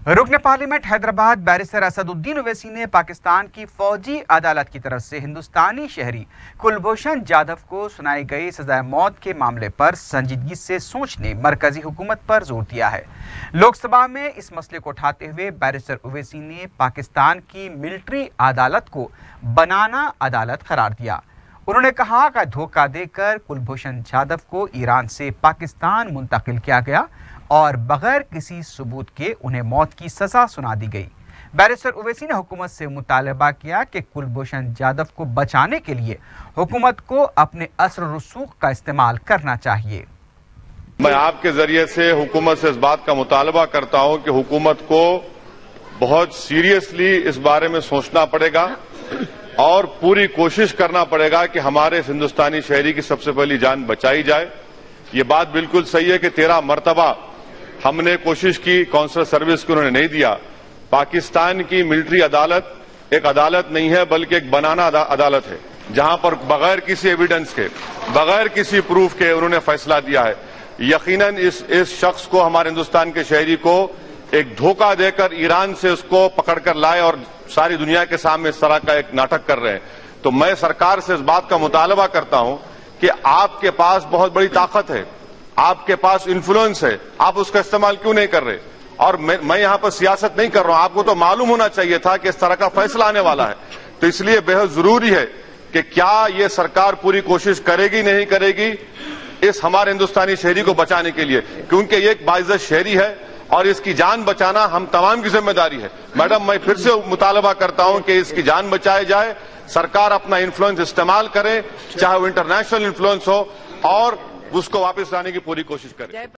रुकन parliament Hyderabad barrister Asaduddin Owaisi ने पाकिस्तान की फौजी अदालत की तरफ से हिंदुस्तानी शहरी कुलभूषण जाधव को सुनाई गई सजाए मौत के मामले पर संजीदगी से सोचने मरकजी हुकूमत पर जोर दिया है। लोकसभा में इस मसले को उठाते हुए बैरिस्टर ओवैसी ने पाकिस्तान की मिलिट्री अदालत को बनाना अदालत करार दिया। उन्होंने कहा कि धोखा देकर कुलभूषण जाधव को ईरान से पाकिस्तान मुंतकिल किया गया और बगैर किसी सबूत के उन्हें मौत की सजा सुना दी गई। बैरिस्टर ओवैसी ने हुकूमत से मुतालबा किया कि कुलभूषण जाधव को बचाने के लिए हुकूमत को अपने असर रसूख का इस्तेमाल करना चाहिए। मैं आपके जरिए से हुकूमत से इस बात का मुतालबा करता हूं कि हुकूमत को बहुत सीरियसली इस बारे में सोचना पड़ेगा और पूरी कोशिश करना पड़ेगा कि हमारे हिंदुस्तानी शहरी की सबसे पहली जान बचाई जाए। ये बात बिल्कुल सही है कि 13 मरतबा हमने कोशिश की, काउंसलर सर्विस को उन्होंने नहीं दिया। पाकिस्तान की मिलिट्री अदालत एक अदालत नहीं है बल्कि एक बनाना अदालत है, जहां पर बगैर किसी एविडेंस के, बगैर किसी प्रूफ के उन्होंने फैसला दिया है। यकीनन इस शख्स को, हमारे हिंदुस्तान के शहरी को एक धोखा देकर ईरान से उसको पकड़कर लाए और सारी दुनिया के सामने इस तरह का एक नाटक कर रहे हैं। तो मैं सरकार से इस बात का मुतालबा करता हूं कि आपके पास बहुत बड़ी ताकत है, आपके पास इन्फ्लुएंस है, आप उसका इस्तेमाल क्यों नहीं कर रहे? और मैं यहां पर सियासत नहीं कर रहा हूं, आपको तो मालूम होना चाहिए था कि इस तरह का फैसला आने वाला है। तो इसलिए बेहद जरूरी है कि क्या ये सरकार पूरी कोशिश करेगी नहीं करेगी इस हमारे हिंदुस्तानी शहरी को बचाने के लिए, क्योंकि ये एक बाइज्जत शहरी है और इसकी जान बचाना हम तमाम की जिम्मेदारी है। मैडम, मैं फिर से मुतालबा करता हूं कि इसकी जान बचाई जाए, सरकार अपना इन्फ्लुएंस इस्तेमाल करे, चाहे वो इंटरनेशनल इन्फ्लुएंस हो, और उसको वापस लाने की पूरी कोशिश करे।